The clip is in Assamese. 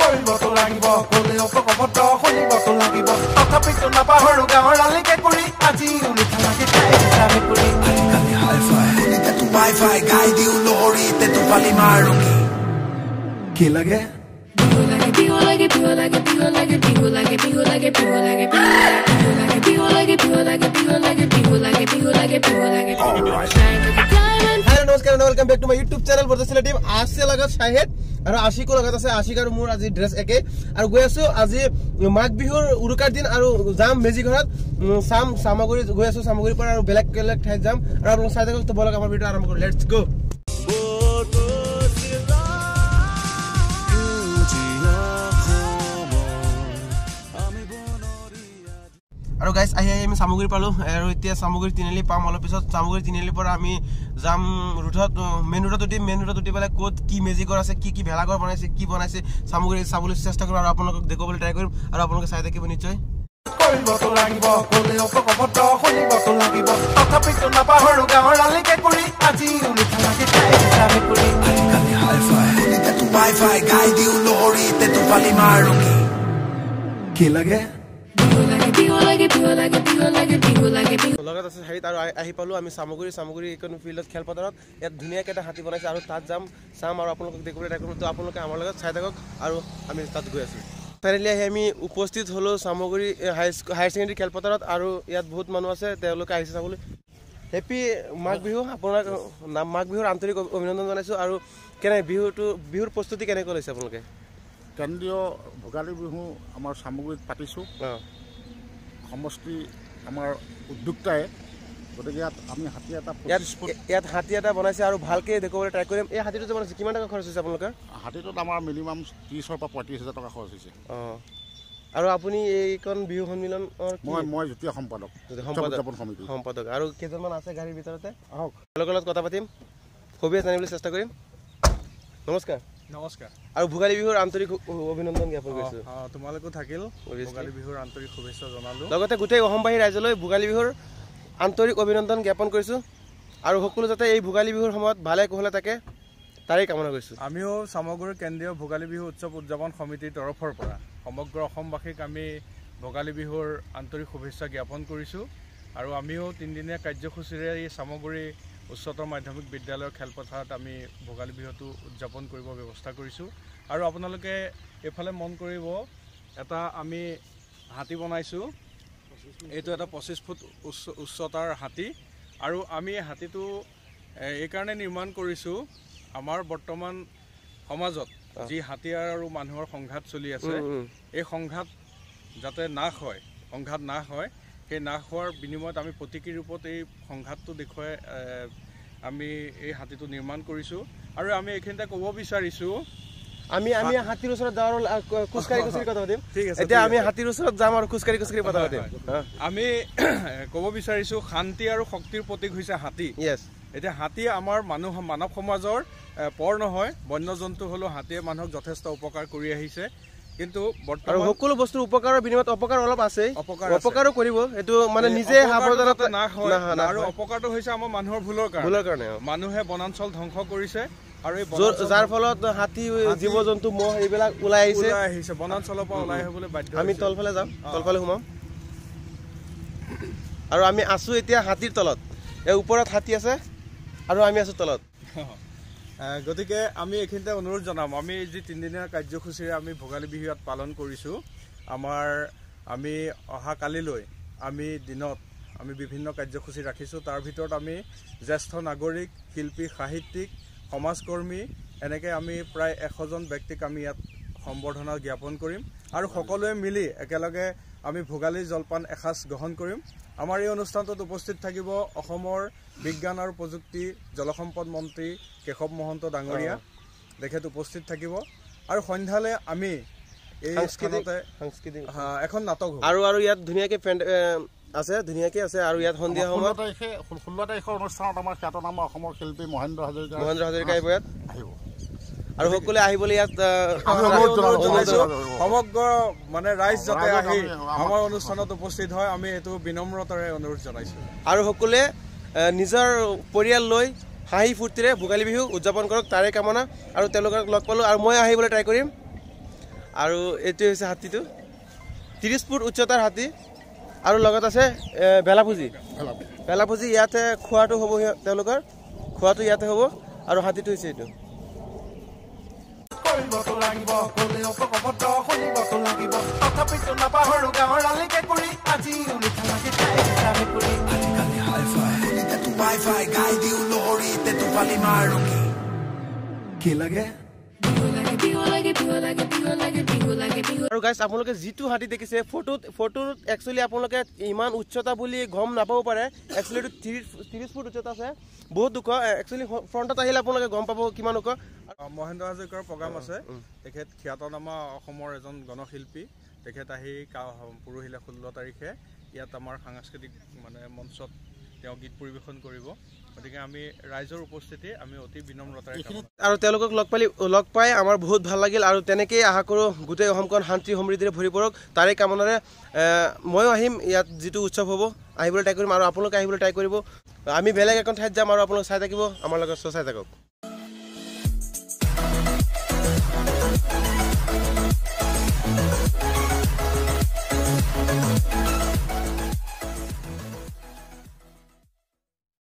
কৰিবতো লাগিব ক'লেও কবত শুনিবতো লাগিব তথাপিতো নাপাহৰো গাঁৱৰ আলিকে কৰি আজি উলিঠা লাগে খাই হিচাপে কৰি আজিকালি হাই ফাই শুনিতে তো বাই ফাই গাই দিও লহৰিতে তো পালি মাৰো কি লাগে Hello, welcome back to my YouTube channel. Bordasila team. आज से लगा शाहिद और आशी को लगा था आशी का रूम आज ड्रेस एके और गोयासो आज माघ बिहुर उरुकार दिन और जाम मेजी घरत साम सामग्री गोयासो सामग्री पर और ब्लैक कलर ठाई जाम और आप लोग साथ तो बोला हमारा वीडियो आरंभ करो लेट्स गो আৰু গাইস আমি সামগ্ৰী পালো আৰু এতিয়া সামগ্ৰী তিনিলি পাম অলপ পিছত সামগ্ৰী তিনিলি পৰা আমি জাম ৰুটত মেন ৰুটত উঠি পেলাই কোত কি মেজিকৰ আছে কি ভেলাঘৰ বনাইছে কি বনাইছে সামগ্ৰী চাবলৈ চেষ্টা কৰিম আৰু আপোনালোকক দেখুৱাবলৈ ট্ৰাই কৰিম আৰু আপোনালোকে চাই থাকিব নিশ্চয় কৰিবতো লাগিব ক'লেও কবত শুনিবতো লাগিব তথাপিতো নাপাহৰো গাঁৱৰ আলিকে কৰি আজি উলিঠা লাগে খাই হিচাপে কৰি আজিকালি হাই ফাই শুনিতে তো বাই ফাই গাই দিও লহৰিতে তো পালি মাৰো কি লাগে লগত আছে হেৰিত আৰু আহি পালো আমি সামগ্ৰী এখন ফিল্ডত খেলপথাৰত ইয়াত ধুনীয়াকৈ এটা হাতী বনাইছে আৰু তাত যাম চাম আৰু আপোনালোকক দেখুৱাবলৈ ট্ৰাই কৰিম তো আপোনালোকে আমাৰ লগত চাই থাকক আৰু আমি তাত গৈ আছো ফাইনেলি আমি উপস্থিত হলো সামগ্ৰী হায়াৰ ছেকেণ্ডেৰী খেলপথাৰত আৰু ইয়াত বহুত মানুহ আছে তেওঁলোকে আহিছে চাবলৈ হেপী মাঘ বিহু আপোনাক মাঘ বিহুৰ আন্তৰিক অভিনন্দন জনাইছো আৰু কেনে বিহুৰ প্ৰস্তুতি কেনেকৈ লৈছে আপোনালোকে কেন্দ্ৰীয় ভোগালী বিহু আমাৰ সামগ্ৰীত পাতিছোঁ সমষ্টি আমাৰ উদ্যোক্তাই গতিকে ইয়াত আমি হাতী এটা বনাইছে আৰু ভালকৈ দেখুৱাবলৈ ট্ৰাই কৰিম এই হাতীটো যে বনাইছে কিমান টকা খৰচ হৈছে আপোনালোকৰ হাতীটোত আমাৰ মিনিমাম 30,000 পৰা 35,000 টকা খৰচ হৈছে আৰু আপুনি এইখন বিহু সন্মিলন মই যুটীয়া সম্পাদক আৰু কেইজনমান আছে গাড়ীৰ ভিতৰতে আহক তেওঁলোকৰ লগত কথা পাতিম সবিয়া জানিবলৈ চেষ্টা কৰিম নমস্কাৰ আৰু ভোগালী বিহুৰ আন্তৰিক অভিনন্দন জ্ঞাপন কৰিছো তোমালোকো থাকিল ভোগালী বিহুৰ আন্তৰিক শুভেচ্ছা জনালো লগতে গোটেই অসমবাসী ৰাইজলৈ ভোগালী বিহুৰ আন্তৰিক অভিনন্দন জ্ঞাপন কৰিছো আৰু সকলো যাতে এই ভোগালী বিহুৰ সময়ত ভালে কুশলে থাকে তাৰে কামনা কৰিছো আমিও সামগ্ৰী কেন্দ্ৰীয় ভোগালী বিহু উৎসৱ উদযাপন সমিতিৰ তৰফৰ পৰা সমগ্ৰ অসমবাসীক আমি ভোগালী বিহুৰ আন্তৰিক শুভেচ্ছা জ্ঞাপন কৰিছো আৰু আমিও তিনিদিনীয়া কাৰ্যসূচীৰে এই সামগ্ৰী উচ্চতৰ মাধ্যমিক বিদ্যালয়ৰ খেলপথাৰত আমি ভোগালী বিহুটো উদযাপন কৰিব ব্যৱস্থা কৰিছোঁ আৰু আপোনালোকে এফালে মন কৰিব এটা আমি হাতী বনাইছোঁ এইটো এটা 25 ফুট উচ্চতাৰ হাতী আৰু আমি হাতীটো এইকাৰণে নিৰ্মাণ কৰিছোঁ আমাৰ বৰ্তমান সমাজত যি হাতী আৰু মানুহৰ সংঘাত চলি আছে এই সংঘাত যাতে নাশ হয় সেই নাশ হোৱাৰ বিনিময়ত আমি প্ৰতীকী ৰূপত এই সংঘাতটো দেখুৱাই আমি এই হাতীটো নিৰ্মাণ কৰিছোঁ আৰু আমি এইখিনিতে ক'ব বিচাৰিছোঁ আমি হাতীৰ ওচৰত যাওঁ আৰু খোজকাঢ়ি কথা পাতিম এতিয়া আমি হাতীৰ ওচৰত যাম আৰু খোজকাঢ়ি কথা পাতিম আমি ক'ব বিচাৰিছোঁ শান্তি আৰু শক্তিৰ প্ৰতীক হৈছে হাতী এতিয়া হাতী আমাৰ মানৱ সমাজৰ পৰ নহয় বন্য জন্তু হ'লেও হাতীয়ে মানুহক যথেষ্ট উপকাৰ কৰি আহিছে কিন্তু বৰ্তমান সকলো বস্তুৰ উপকাৰৰ বিনিময়ত অপকাৰ অলপ আছে অপকাৰো কৰিব এটো মানে নিজে সাৱধানতা না হয় আৰু অপকাৰটো হৈছে আমাৰ মানুহৰ ভুলৰ কাৰণে মানুহে বনাঞ্চল ধ্বংস কৰিছে আৰু এই যাৰ ফলত হাতী জীৱ-জন্তু মহ এইবিলাক ওলাই আহিছে বনাঞ্চলৰ পৰা ওলাই আহিবলৈ বাধ্য আমি তলফালে যাম তলফালে সোমাম আৰু আমি আছো এতিয়া হাতীৰ তলত এই ওপৰত হাতী আছে আৰু আমি আছো তলত গতিকে আমি এইখিনিতে অনুৰোধ জনাম আমি যি তিনিদিনীয়া কাৰ্যসূচীৰে আমি ভোগালী বিহু ইয়াত পালন কৰিছোঁ আমি অহা কালিলৈ আমি দিনত আমি বিভিন্ন কাৰ্যসূচী ৰাখিছোঁ তাৰ ভিতৰত আমি জ্যেষ্ঠ নাগৰিক শিল্পী সাহিত্যিক সমাজকৰ্মী এনেকৈ আমি প্ৰায় 100জন ব্যক্তিক আমি ইয়াত সম্বৰ্ধনা জ্ঞাপন কৰিম আৰু সকলোৱে মিলি একেলগে আমি ভোগালী জলপান এসাঁজ গ্ৰহণ কৰিম আমাৰ এই অনুষ্ঠানটোত উপস্থিত থাকিব অসমৰ বিজ্ঞান আৰু প্ৰযুক্তি জলসম্পদ মন্ত্ৰী কেশৱ মহন্ত ডাঙৰীয়া তেখেত উপস্থিত থাকিব আৰু সন্ধ্যালৈ আমি এই স্থানতে এখন নাটক আৰু ইয়াত ধুনীয়াকৈ ধুনীয়াকৈ আছে আৰু ইয়াত সন্ধিয়া সময়ত 16 তাৰিখৰ অনুষ্ঠানত আমাৰ খ্যাতনাম অসমৰ শিল্পী মহেন্দ্ৰ হাজৰিকা আহিব আৰু সকলোৱে আহিবলৈ ইয়াত সমগ্ৰ মানে ৰাইজ যাতে আহি আমাৰ অনুষ্ঠানত উপস্থিত হয় আমি এইটো বিনম্ৰতাৰে অনুৰোধ জনাইছোঁ আৰু সকলোৱে নিজৰ পৰিয়াল লৈ হাঁহি ফূৰ্তিৰে ভোগালী বিহু উদযাপন কৰক তাৰে কামনা আৰু তেওঁলোকক লগ পালোঁ আৰু মই আহিবলৈ ট্ৰাই কৰিম আৰু এইটো হৈছে হাতীটো 30 ফুট উচ্চতাৰ হাতী আৰু লগত আছে ভেলাপুজি ইয়াতে খোৱাটো হ'ব তেওঁলোকৰ খোৱাটো ইয়াতে হ'ব আৰু হাতীটো হৈছে এইটো আৰু গাইছ আপোনালোকে যিটো হাতী দেখিছে ফটোত একচুৱেলি আপোনালোকে ইমান উচ্চতা বুলি গম নাপাব পাৰে একচুৱেলি এইটো 30 ফুট উচ্চতা আছে বহুত দুখ একচুৱেলি ফ্ৰণ্টত আহিলে আপোনালোকে গম পাব কিমান ওখ মহেন্দ্ৰ হাজৰিকাৰ প্ৰগ্ৰাম আছে তেখেত খ্যাতনামা অসমৰ এজন গণশিল্পী তেখেত আহি পৰহিলে 16 তাৰিখে ইয়াত আমাৰ সাংস্কৃতিক মানে মঞ্চত তেওঁ গীত পৰিৱেশন কৰিব গতিকে আমি ৰাইজৰ উপস্থিতি আমি অতি বিনম্ৰতাৰে আৰু তেওঁলোকক লগ পাই আমাৰ বহুত ভাল লাগিল আৰু তেনেকেই আশা কৰোঁ গোটেই অসমখন শান্তি সমৃদ্ধিৰে ভৰি পৰক তাৰে কামনাৰে ময়ো আহিম ইয়াত যিটো উৎসৱ হ'ব আহিবলৈ ট্ৰাই কৰিম আৰু আপোনালোকে আহিবলৈ ট্ৰাই কৰিব আমি বেলেগ এখন ঠাইত যাম আৰু আপোনালোক চাই থাকিব আমাৰ লগত চাই থাকক